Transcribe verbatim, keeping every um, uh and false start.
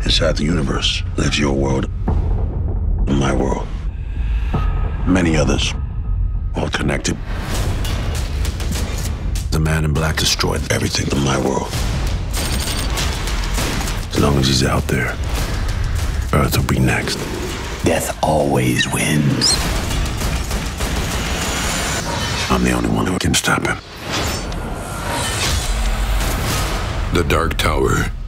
Inside the universe lives your world and my world. Many others, all connected. The man in black destroyed everything in my world. As long as he's out there, Earth will be next. Death always wins. I'm the only one who can stop him. The Dark Tower.